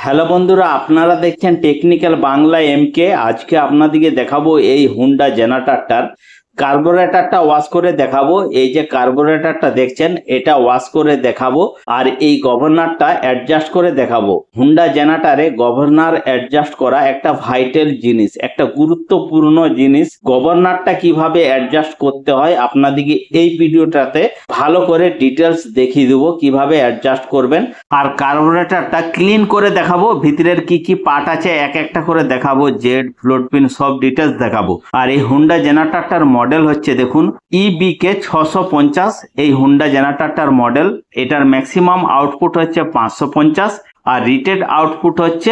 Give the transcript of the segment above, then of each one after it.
Hello বন্ধুরা, আপনারা দেখছেন টেকনিক্যাল বাংলা এমকে। আজকে আপনাদেরকে দেখাবো এই হুন্ডা জেনারেটরটার কার্বোরেটরটা ওয়াশ করে দেখাবো। এই যে কার্বোরেটরটা দেখছেন এটা ওয়াশ করে দেখাবো, আর এই গভর্নরটা অ্যাডজাস্ট করে দেখাবো। হুন্ডা জেনারেটরে গভর্নর অ্যাডজাস্ট করা একটা ভাইটাল জিনিস, একটা গুরুত্বপূর্ণ জিনিস। গভর্নরটা কিভাবে অ্যাডজাস্ট করতে হয় আপনাদেরকে এই ভিডিওটাতে ভালো করে ডিটেলস দেখিয়ে দেবো, কিভাবে অ্যাডজাস্ট করবেন। আর কার্বোরেটরটা ক্লিন করে দেখাবো, ভিতরের কি কি পার্ট আছে এক একটা করে দেখাবো, জেড ফ্লোট পিন সব ডিটেলস দেখাবো। আর এই হুন্ডা জেনারেটরটার মডেল হচ্ছে দেখুন EBK 650। এই হুন্ডা জেনারেটরটার মডেল, এটার ম্যাক্সিমাম আউটপুট হচ্ছে 550 আর রিটেড আউটপুট হচ্ছে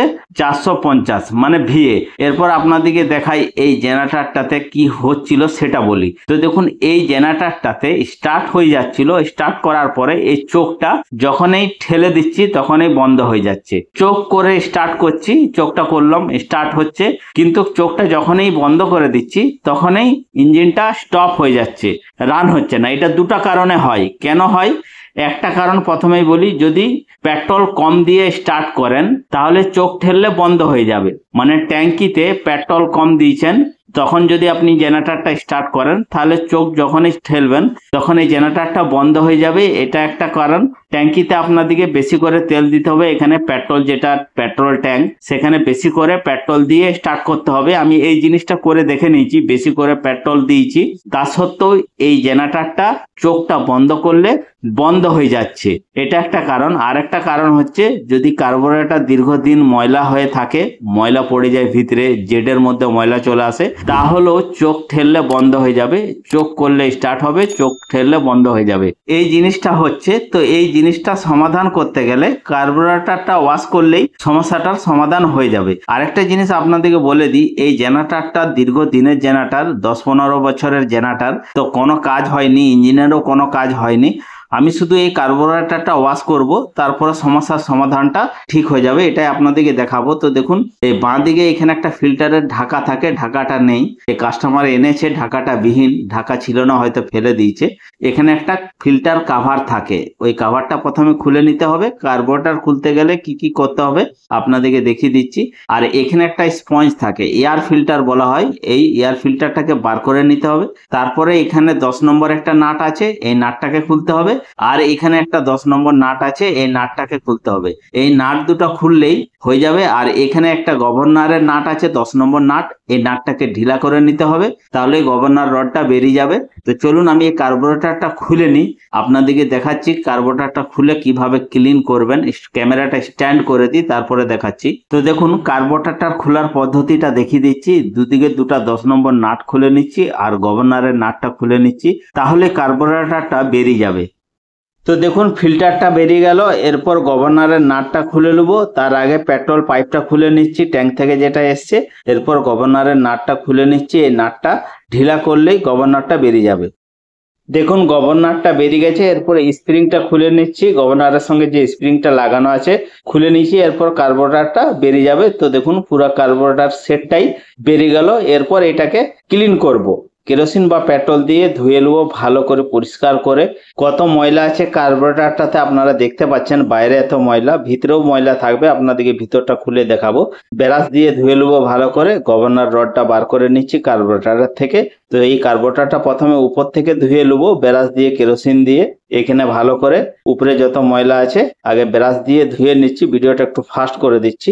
450, মানে VA। এরপর আপনাদেরকে দেখাই এই জেনারেটরটাতে কি হচ্ছিল সেটা বলি। তো দেখুন এই জেনারেটরটাতে স্টার্ট হয়ে যাচ্ছিল, স্টার্ট করার পরে এই চোখটা যখনই ঠেলে দিচ্ছি তখনই বন্ধ হয়ে যাচ্ছে। চোখ করে স্টার্ট করছি, চোখটা করলাম, স্টার্ট হচ্ছে, কিন্তু চোখটা যখনই বন্ধ করে দিচ্ছি তখনই ইঞ্জিনটা স্টপ হয়ে যাচ্ছে, রান হচ্ছে না। এটা দুটো কারণে হয়। কেন হয়? একটা কারণ প্রথমেই বলি, যদি পেট্রোল কম দিয়ে স্টার্ট করেন তাহলে চোখ ঠেললে বন্ধ হয়ে যাবে, মানে ট্যাঙ্কিতে পেট্রোল কম দিয়েছেন, তখন যদি আপনি জেনারেটরটা স্টার্ট করেন তাহলে চোখ যখনই ঠেলবেন তখন এই জেনারেটরটা বন্ধ হয়ে যাবে। এটা একটা কারণ। ট্যাঙ্কিতে আপনাদেরকে বেশি করে তেল দিতে হবে, এখানে পেট্রোল, যেটা পেট্রোল ট্যাঙ্ক, সেখানে বেশি করে পেট্রোল দিয়ে স্টার্ট করতে হবে। আমি এই জিনিসটা করে দেখে নিয়েছি, বেশি করে পেট্রোল দিয়েছি, তা সত্ত্বেও এই জেনারেটরটা চোখটা বন্ধ করলে বন্ধ হয়ে যাচ্ছে। এটা একটা কারণ। আর একটা কারণ হচ্ছে, যদি কার্বোরেটর দীর্ঘদিন ময়লা হয়ে থাকে, ময়লা পড়ে যায় ভিতরে, জেডের মধ্যে ময়লা চলে আসে, তাহলেও চোখ ঠেললে বন্ধ হয়ে যাবে। চোখ করলে স্টার্ট হবে, চোখ ঠেললে বন্ধ হয়ে যাবে, এই জিনিসটা হচ্ছে। তো এই জিনিসটা সমাধান করতে গেলে কার্বোরেটরটা ওয়াশ করলেই সমস্যাটার সমাধান হয়ে যাবে। আরেকটা জিনিস আপনাদেরকে বলে দিই, এই জেনারেটরটা দীর্ঘদিনের জেনারেটর, 10-15 বছরের জেনারেটর, তো কোনো কাজ হয়নি, ইঞ্জিনেরও কোনো কাজ হয়নি। আমি শুধু এই কার্বোরেটরটা ওয়াশ করব, তারপরে সমস্যার সমাধানটা ঠিক হয়ে যাবে, এটাই আপনাদেরকে দেখাবো। তো দেখুন এই বাঁ দিকে এখানে একটা ফিল্টারের ঢাকা থাকে, ঢাকাটা নেই, এই কাস্টমার এনেছে ঢাকাটা বিহীন, ঢাকা ছিল না, হয়তো ফেলে দিয়েছে। এখানে একটা ফিল্টার কাভার থাকে, ওই কাভারটা প্রথমে খুলে নিতে হবে। কার্বোরেটর খুলতে গেলে কি কি করতে হবে আপনাদেরকে দেখিয়ে দিচ্ছি। আর এখানে একটা স্পঞ্জ থাকে, এয়ার ফিল্টার বলা হয়, এই এয়ার ফিল্টারটাকে বার করে নিতে হবে। তারপরে এখানে 10 নম্বর একটা নাট আছে, এই নাটটাকে খুলতে হবে। আর এখানে একটা 10 নম্বর নাট আছে, এই নাটটাকে খুলতে হবে। এই নাট দুটো খুললেই হয়ে যাবে। আর এখানে একটা গভর্নরের নাট আছে, 10 নম্বর নাট, এই নাটটাকে ঢিলা করে নিতে হবে, তাহলে গভর্নর রডটা বেরিয়ে যাবে। তো চলুন আমি এই কার্বোরেটরটা খুলে নিই, আপনাদেরকে দেখাচ্ছি কার্বোরেটরটা খুলে কিভাবে ক্লিন করবেন। ক্যামেরাটা স্ট্যান্ড করে দিই, তারপরে দেখাচ্ছি। তো দেখুন কার্বোরেটরটার খোলার পদ্ধতিটা দেখিয়ে দিচ্ছি। দুদিকে দুটা 10 নম্বর নাট খুলে নিচ্ছি আর গভর্নরের নাটটা খুলে নিচ্ছি, তাহলে কার্বোরেটরটা বেরিয়ে যাবে। তো দেখুন ফিল্টারটা বেরিয়ে গেল। এরপর গভর্নরের নাটটা খুলে নেব, তার আগে পেট্রোল পাইপটা খুলে নিচ্ছি, ট্যাঙ্ক থেকে যেটা এসছে। এরপর গভর্নরের নাটটা খুলে নিচ্ছি, এই নাটটা ঢিলা করলেই গভর্নরটা বেরিয়ে যাবে। দেখুন গভর্নরটা বেরিয়ে গেছে। এরপর স্প্রিংটা খুলে নিচ্ছি, গভর্নরের সঙ্গে যে স্প্রিংটা লাগানো আছে খুলে নিচ্ছি, এরপর কার্বোরেটরটা বেরিয়ে যাবে। তো দেখুন পুরো কার্বোরেটর সেটটাই বেরিয়ে গেল। এরপর এটাকে ক্লিন করব, কেরোসিন বা পেট্রোল দিয়ে ধুয়ে নেবো ভালো করে, পরিষ্কার করে। কত ময়লা আছে কার্বোরেটরটাতে আপনারা দেখতে পাচ্ছেন, বাইরে এত ময়লা, ভিতরেও ময়লা থাকবে, আপনাদেরকে ভিতরটা খুলে দেখাবো। ব্রাশ দিয়ে ধুয়ে নেবো ভালো করে। গভর্নর রডটা বার করে নিচ্ছি কার্বোরেটরের থেকে। তো এই কার্বোরেটরটা প্রথমে উপর থেকে ধুয়ে নেবো ব্রাশ দিয়ে, কেরোসিন দিয়ে। এখানে ভালো করে উপরে যত ময়লা আছে আগে ব্রাশ দিয়ে ধুয়ে নিচ্ছি, ভিডিওটা একটু ফাস্ট করে দিচ্ছি।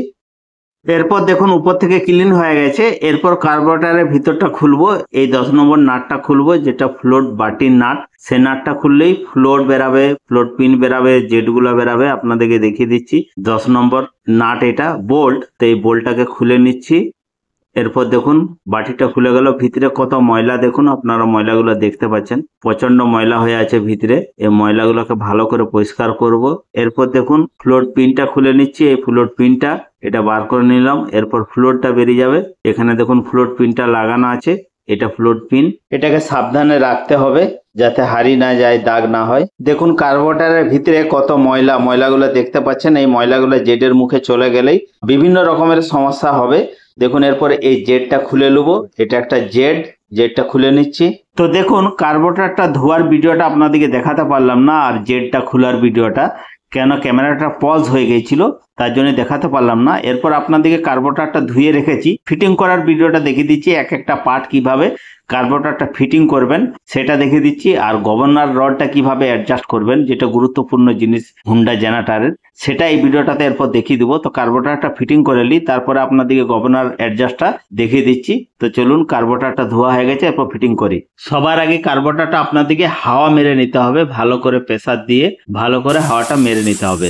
এরপর দেখুন উপর থেকে ক্লিন হয়ে গেছে। এরপর কার্বোরেটরের ভিতরটা খুলবো, এই 10 নম্বর নাটটা খুলবো, যেটা ফ্লোট বাটির নাট। সে নাটটা খুললেই ফ্লোট বেরাবে, ফ্লোট পিন বেরাবে, জেটগুলো বেরাবে, আপনাদেরকে দেখিয়ে দিচ্ছি। 10 নম্বর নাট, এটা বোল্ট, তো এই বোল্টটাকে খুলে নিচ্ছি। এরপর দেখুন বাটিটা খুলে গেল, ভিতরে কত ময়লা দেখুন, আপনারা ময়লাগুলো দেখতে পাচ্ছেন, প্রচন্ড ময়লা হয়ে আছে ভিতরে। এই ময়লাগুলোকে ভালো করে পরিষ্কার করব। এরপর দেখুন ফ্লোট পিনটা খুলে নিচ্ছি, এই ফ্লোট পিনটা এটা বার করে নিলাম। এরপর ফ্লোটটা বেরিয়ে যাবে। এখানে দেখুন ফ্লোট পিনটা লাগানো আছে, এটা ফ্লোট পিন। এটাকে সাবধানে রাখতে হবে যাতে হারিয়ে না যায়, দাগ না হয়। দেখুন কার্বোরেটরের ভিতরে কত ময়লা, ময়লাগুলো দেখতে পাচ্ছেন। এই ময়লাগুলো জেডের মুখে চলে গেলেই বিভিন্ন রকমের সমস্যা হবে। দেখুন এরপর এই জেডটা খুলে নেবো, এটা একটা জেডটা খুলে নিচ্ছি। তো দেখুন কার্বোরেটরটা ধোয়ার ভিডিওটা আপনাদেরকে দেখাতে পারলাম না, আর জেডটা খোলার ভিডিওটা, কেন ক্যামেরাটা পজ হয়ে গেছিল। তার জন্য দেখাতে পারলাম না। এরপর আপনাদেরকে কার্বোরেটরটা ধুয়ে রেখেছি, ফিটিং করার ভিডিওটা দেখিয়ে দিচ্ছি, এক একটা পার্ট কিভাবে কার্বোরেটরটা ফিটিং করবেন সেটা দেখিয়ে দিচ্ছি, আর গভর্নর রডটা কিভাবে অ্যাডজাস্ট করবেন যেটা গুরুত্বপূর্ণ জিনিস হুন্ডা জেনারেটরের, সেটা এই ভিডিওটাতে এরপর দেখিয়ে দেবো। তো কার্বোরেটরটা ফিটিং করে নিই, তারপরে আপনাদেরকে গভর্নর অ্যাডজাস্টটা দেখিয়ে দিচ্ছি। তো চলুন, কার্বোরেটরটা ধোয়া হয়ে গেছে, এরপর ফিটিং করি। সবার আগে কার্বোরেটরটা আপনাদেরকে হাওয়া মেরে নিতে হবে, ভালো করে প্রেসার দিয়ে ভালো করে হাওয়াটা মেরে নিতে হবে,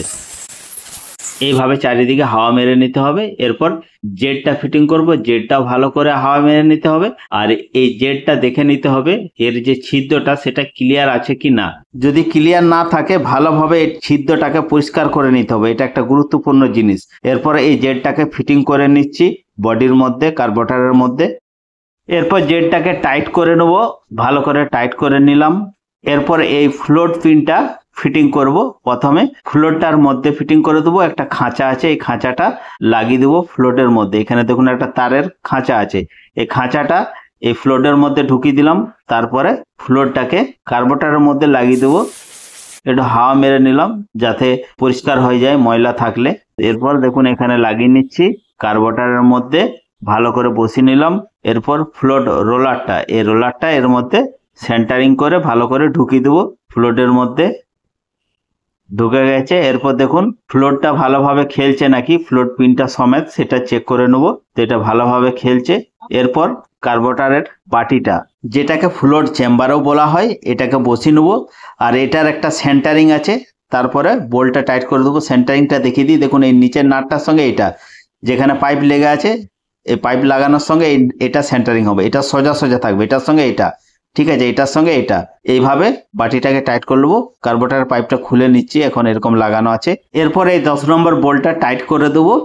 এইভাবে চারিদিকে হাওয়া মেরে নিতে হবে। এরপর জেটটা ফিটিং করব, জেটটাও ভালো করে হাওয়া মেরে নিতে হবে, আর এই জেটটা দেখে নিতে হবে এর যে ছিদ্রটা সেটা ক্লিয়ার আছে কি না। যদি ক্লিয়ার না থাকে ভালোভাবে এই ছিদ্রটাকে পরিষ্কার করে নিতে হবে, এটা একটা গুরুত্বপূর্ণ জিনিস। এরপর এই জেটটাকে ফিটিং করে নিচ্ছি বডির মধ্যে, কার্বোরেটরের মধ্যে। এরপর জেটটাকে টাইট করে নেব, ভালো করে টাইট করে নিলাম। এরপর এই ফ্লোট পিনটা ফিটিং করব। প্রথমে ফ্লোটটার মধ্যে ফিটিং করে দেবো, একটা খাঁচা আছে, এই খাঁচাটা লাগিয়ে দেবো ফ্লোটের মধ্যে। এখানে দেখুন একটা তারের খাঁচা আছে, এই খাঁচাটা এই ফ্লোটের মধ্যে ঢুকিয়ে দিলাম। তারপরে ফ্লোটটাকে কার্বোরেটরের মধ্যে লাগিয়ে দেবো, একটু হাওয়া মেরে নিলাম যাতে পরিষ্কার হয়ে যায় ময়লা থাকলে। এরপর দেখুন এখানে লাগিয়ে নিচ্ছি কার্বোরেটরের মধ্যে, ভালো করে বসিয়ে নিলাম। এরপর ফ্লোট রোলারটা, এই রোলারটা এর মধ্যে সেন্টারিং করে ভালো করে ঢুকিয়ে দেবো ফ্লোটের মধ্যে। ঢুকে গেছে। এরপর দেখুন ফ্লোটটা ভালোভাবে খেলছে নাকি, ফ্লোট পিনটা সমেত সেটা চেক করে নেবো, তো এটা ভালোভাবে খেলছে। এরপর কার্বোরেটরের বাটিটা, যেটাকে ফ্লোট চেম্বারও বলা হয়, এটাকে বসিয়ে নেবো। আর এটার একটা সেন্টারিং আছে, তারপরে বোল্টটা টাইট করে দেবো। সেন্টারিংটা দেখিয়ে দিই, দেখুন এই নিচের নাটটার সঙ্গে এটা যেখানে পাইপ লেগে আছে, এই পাইপ লাগানোর সঙ্গে এটা সেন্টারিং হবে, এটা সোজা সোজা থাকবে, এটার সঙ্গে এটা, ঠিক আছে, এটার সঙ্গে এটা, এইভাবে বাটিটাকে টাইট করে নেবো। কার্বোরেটরের পাইপটা খুলে নিচ্ছি, এখন এরকম লাগানো আছে। এরপর এই 10 নম্বর বোল্টটা টাইট করে দেবো।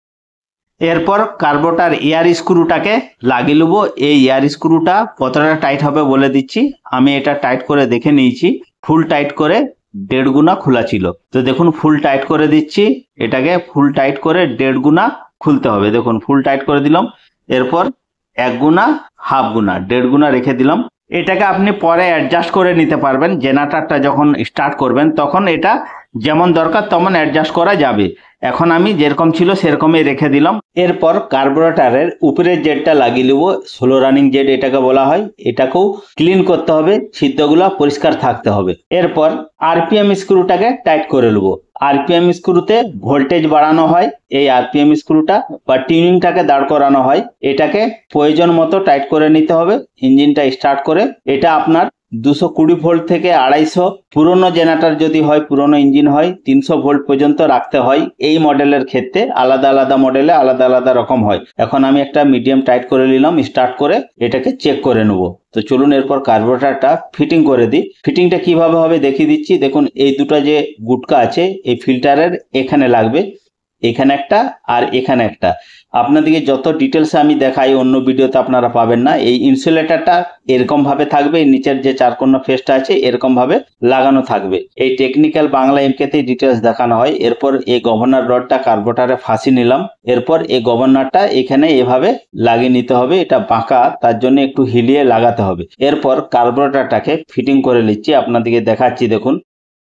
এরপর কার্বোরেটর এয়ার স্ক্রুটাকে লাগিয়ে নেবো। এই এয়ার স্ক্রুটা কতটা টাইট হবে বলে দিচ্ছি, আমি এটা টাইট করে দেখে নিয়েছি, ফুল টাইট করে 1.5 গুণা খোলা ছিল। তো দেখুন ফুল টাইট করে দিচ্ছি, এটাকে ফুল টাইট করে 1.5 গুণা খুলতে হবে। দেখুন ফুল টাইট করে দিলাম। এরপর 1 গুণা, হাফ গুণা, 1.5 গুণা রেখে দিলাম। এটাকে আপনি পরে অ্যাডজাস্ট করে নিতে পারবেন, জেনারেটরটা যখন স্টার্ট করবেন তখন এটা যেমন দরকার তেমন অ্যাডজাস্ট করা যাবে। এখন আমি যেরকম ছিল সেরকমই রেখে দিলাম। এরপর কার্বোরেটরের উপরের জেটটা লাগিয়ে নেবো, স্লো রানিং জেট এটাকে বলা হয়, এটাকেও ক্লিন করতে হবে, ছিদ্রগুলো পরিষ্কার থাকতে হবে। এরপর আরপিএম স্ক্রুটাকে টাইট করে নেবো। আরপিএম স্ক্রুতে ভোল্টেজ বাড়ানো হয়, এই আরপিএম স্ক্রুটা বা টিউনিংটাকে দাঁড় করানো হয়, এটাকে প্রয়োজন মতো টাইট করে নিতে হবে। ইঞ্জিনটা স্টার্ট করে এটা আপনার 220 ভোল্ট থেকে 250, পুরনো জেনারেটর যদি হয়, পুরনো ইঞ্জিন হয় 300 ভোল্ট পর্যন্ত রাখতে হয়। এই মডেলের ক্ষেত্রে আলাদা আলাদা মডেলে আলাদা আলাদা রকম হয়। এখন আমি একটা মিডিয়াম টাইট করে নিলাম, স্টার্ট করে এটাকে চেক করে নেব। তো চলুন এরপর কার্বোরেটরটা ফিটিং করে দিই। ফিটিংটা কিভাবে হবে দেখিয়ে দিচ্ছি। দেখুন এই দুটো যে গুটকা আছে এই ফিল্টারের এখানে লাগবে, এখানে একটা আর এখানে একটা। আপনাদেরকে যত ডিটেলস আমি দেখাই অন্য ভিডিওতে আপনারা পাবেন না। এই ইনসুলেটরটা এরকম ভাবে থাকবে, নিচের যে চারকোনা ফেসটা আছে এরকম ভাবে লাগানো থাকবে। এই টেকনিক্যাল বাংলা এমকেতেই ডিটেলস দেখানো হয়। এরপর এই গভর্নর রডটা কার্বোরেটরে ফাঁসিয়ে নিলাম। এরপর এই গভর্নরটা এখানে এভাবে লাগিয়ে নিতে হবে, এটা বাঁকা তার জন্য একটু হিলিয়ে লাগাতে হবে। এরপর কার্বোরেটরটাকে ফিটিং করে নিচ্ছি, আপনাদেরকে দেখাচ্ছি দেখুন।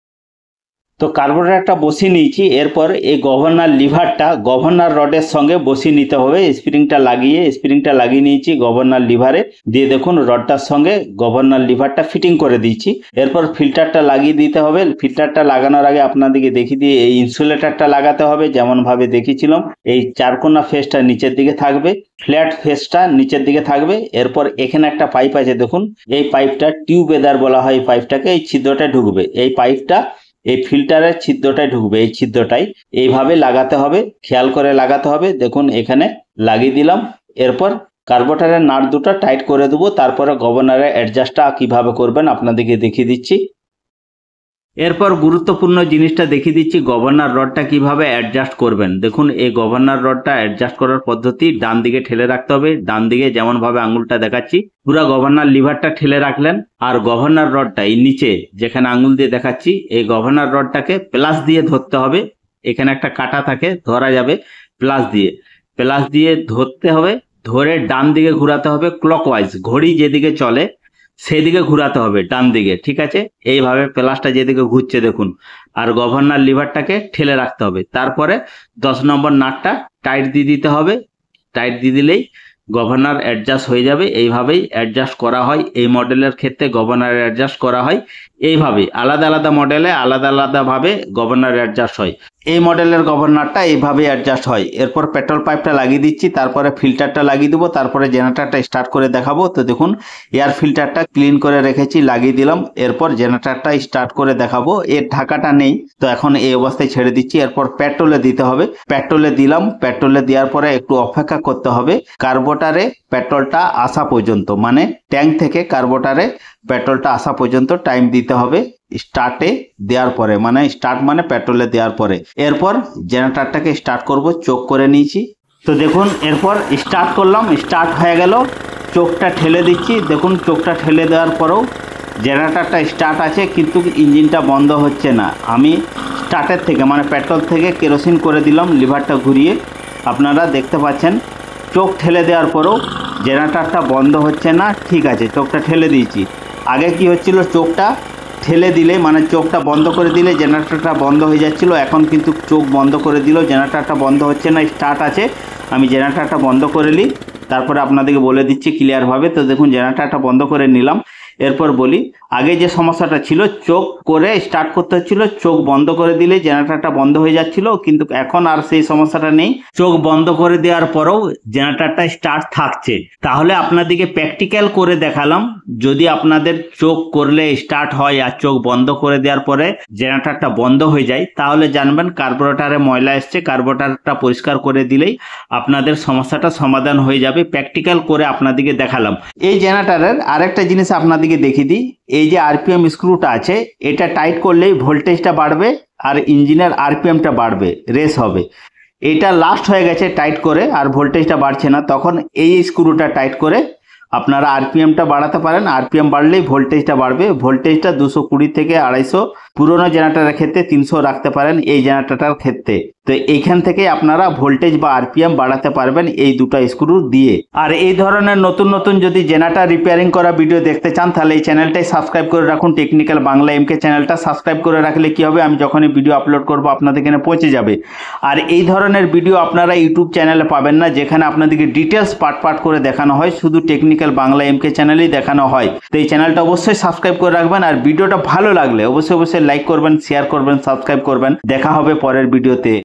তো কার্বোরেটরটা বসিয়ে নিয়েছি। এরপর এই গভর্নর লিভারটা গভর্নর রডের সঙ্গে বসিয়ে নিতে হবে। স্প্রিংটা লাগিয়ে নিয়েছি গভর্নর লিভারে দিয়ে, দেখুন রডটার সঙ্গে গভর্নর লিভারটা ফিটিং করে দিয়েছি। এরপর ফিল্টারটা লাগিয়ে দিতে হবে। ফিল্টারটা লাগানোর আগে আপনাদেরকে দেখিয়ে দিয়ে এই ইনসুলেটরটা লাগাতে হবে, যেমন ভাবে দেখিয়েছিলাম। এই চারকোনা ফেসটা নিচের দিকে থাকবে, ফ্ল্যাট ফেসটা নিচের দিকে থাকবে। এরপর এখানে একটা পাইপ আছে, দেখুন এই পাইপটা টিউব এদার বলা হয়, এই পাইপটাকে এই ছিদ্রটা ঢুকবে, এই পাইপটা এই ফিল্টারের ছিদ্রটাই ঢুকবে, এই ছিদ্রটাই এইভাবে লাগাতে হবে, খেয়াল করে লাগাতে হবে। দেখুন এখানে লাগিয়ে দিলাম। এরপর কার্বোরেটরের নাট দুটো টাইট করে দেবো। তারপরে গভর্নরের অ্যাডজাস্টটা কিভাবে করবেন আপনাদেরকে দেখিয়ে দিচ্ছি। এরপর গুরুত্বপূর্ণ জিনিসটা দেখিয়ে দিচ্ছি, গভর্নর রডটা কিভাবে অ্যাডজাস্ট করবেন। দেখুন এই গভর্নর রডটা অ্যাডজাস্ট করার পদ্ধতি, ডান দিকে ঠেলে রাখতে হবে, ডান দিকে যেমন ভাবে আঙুলটা দেখাচ্ছি পুরো গভর্নর লিভারটা ঠেলে রাখলেন। আর গভর্নর রডটা এই নিচে যেখানে আঙুল দিয়ে দেখাচ্ছি এই গভর্নর রডটাকে প্লাস দিয়ে ধরতে হবে। এখানে একটা কাটা থাকে, ধরা যাবে প্লাস দিয়ে ধরতে হবে। ধরে ডান দিকে ঘোরাতে হবে ক্লকওয়াইজ, ঘড়ি যেদিকে চলে সেই দিকে ঘোরাতে হবে, ডান দিকে, ঠিক আছে। এইভাবে প্লাসটা যেদিকে ঘুরছে দেখুন, আর গভর্নর লিভারটাকে ঠেলে রাখতে হবে। তারপরে 10 নম্বর নাটটা টাইট দিয়ে দিতে হবে। টাইট দিয়ে দিলেই গভর্নর অ্যাডজাস্ট হয়ে যাবে। এইভাবেই অ্যাডজাস্ট করা হয়, এই মডেলের ক্ষেত্রে গভর্নর অ্যাডজাস্ট করা হয় এইভাবে। আলাদা আলাদা মডেলে আলাদা আলাদাভাবে গভর্নর অ্যাডজাস্ট হয়। এই মডেলের গভর্নরটা এইভাবে অ্যাডজাস্ট হয়। এরপর পেট্রোল পাইপটা লাগিয়ে দিচ্ছি, তারপরে ফিল্টারটা লাগিয়ে দেবো, তারপরে জেনারেটরটা স্টার্ট করে দেখাবো। তো দেখুন এয়ার ফিল্টারটা ক্লিন করে রেখেছি, লাগিয়ে দিলাম। এরপর জেনারেটরটা স্টার্ট করে দেখাবো। এর ঢাকাটা নেই, তো এখন এই অবস্থায় ছেড়ে দিচ্ছি। এরপর পেট্রোলে দিতে হবে, পেট্রোলে দিলাম। পেট্রোলে দেওয়ার পরে একটু অপেক্ষা করতে হবে কার্বোরেটরে পেট্রোলটা আসা পর্যন্ত, মানে ট্যাঙ্ক থেকে কার্বোরেটরে পেট্রোলটা আসা পর্যন্ত টাইম দিতে হবে স্টার্টে দেওয়ার পরে, মানে স্টার্ট মানে পেট্রোলে দেওয়ার পরে। এরপর জেনারেটরটাকে স্টার্ট করব, চোখ করে নিয়েছি। তো দেখুন এরপর স্টার্ট করলাম, স্টার্ট হয়ে গেল। চোখটা ঠেলে দিচ্ছি, দেখুন চোখটা ঠেলে দেওয়ার পরেও জেনারেটরটা স্টার্ট আছে, কিন্তু ইঞ্জিনটা বন্ধ হচ্ছে না। আমি স্টার্টের থেকে মানে পেট্রোল থেকে কেরোসিন করে দিলাম, লিভারটা ঘুরিয়ে আপনারা দেখতে পাচ্ছেন। চোখ ঠেলে দেওয়ার পরেও জেনারেটরটা বন্ধ হচ্ছে না, ঠিক আছে। চোখটা ঠেলে দিয়েছি। আগে কি হচ্ছিল, চোখটা ঠেলে দিলে মানে চোখটা বন্ধ করে দিলে জেনারেটরটা বন্ধ হয়ে যাচ্ছিল। এখন কিন্তু চোখ বন্ধ করে দিল, জেনারেটরটা বন্ধ হচ্ছে না, স্টার্ট আছে। আমি জেনারেটরটা বন্ধ করে নিই, তারপরে আপনাদেরকে বলে দিচ্ছি ক্লিয়ারভাবে। তো দেখুন জেনারেটরটা বন্ধ করে নিলাম। এরপর বলি, আগে যে সমস্যাটা ছিল, চোখ করে স্টার্ট করতে হচ্ছিল, চোখ বন্ধ করে দিলে জেনারেটরটা বন্ধ হয়ে যাচ্ছিল, কিন্তু এখন আর সেই সমস্যাটা নেই। চোখ বন্ধ করে দেওয়ার পরেও জেনারেটরটা স্টার্ট থাকছে। তাহলে আপনাদেরকে প্র্যাকটিক্যাল করে দেখালাম। যদি আপনাদের চোখ করলে স্টার্ট হয় আর চোখ বন্ধ করে দেওয়ার পরে জেনারেটরটা বন্ধ হয়ে যায়, তাহলে জানবেন কার্বোরেটরে ময়লা এসছে। কার্বোরেটরটা পরিষ্কার করে দিলেই আপনাদের সমস্যাটা সমাধান হয়ে যাবে। প্র্যাকটিক্যাল করে আপনাদেরকে দেখালাম। এই জেনারেটরের আরেকটা জিনিস আপনাদেরকে দেখিয়ে দিই, এই যে আরপিএম স্ক্রুটা আছে, এটা টাইট করলেই ভোল্টেজটা বাড়বে আর ইঞ্জিনের আরপিএমটা বাড়বে, রেস হবে। এটা লাস্ট হয়ে গেছে টাইট করে, আর ভোল্টেজটা বাড়ছে না, তখন এই স্ক্রুটা টাইট করে আপনারা আরপিএমটা বাড়াতে পারেন। আরপিএম বাড়লেই ভোল্টেজটা বাড়বে। ভোল্টেজটা 220 থেকে 250, পুরোনো জেনারেটরের ক্ষেত্রে 300 রাখতে পারেন, এই জেনারেটরটার ক্ষেত্রে। তো এইখান থেকে আপনারা ভোল্টেজ বা আরপিএম বাড়াতে পারবেন এই দুটো স্ক্রু দিয়ে। আর এই ধরনের নতুন নতুন যদি জেনারেটর রিপেয়ারিং করা ভিডিও দেখতে চান, তাহলে এই চ্যানেলটাই সাবস্ক্রাইব করে রাখুন। টেকনিক্যাল বাংলা এমকে চ্যানেলটা সাবস্ক্রাইব করে রাখলে কি হবে, আমি যখনই ভিডিও আপলোড করব আপনাদের এখানে পৌঁছে যাবে। আর এই ধরনের ভিডিও আপনারা ইউটিউব চ্যানেলে পাবেন না, যেখানে আপনাদেরকে ডিটেলস পার্ট করে দেখানো হয়, শুধু টেকনিক্যাল বাংলা এমকে চ্যানেলেই দেখানো হয়। তো এই চ্যানেলটা অবশ্যই সাবস্ক্রাইব করে রাখবেন। আর ভিডিওটা ভালো লাগলে অবশ্যই লাইক করবেন, শেয়ার করবেন, সাবস্ক্রাইব করবেন। দেখা হবে পরের ভিডিওতে।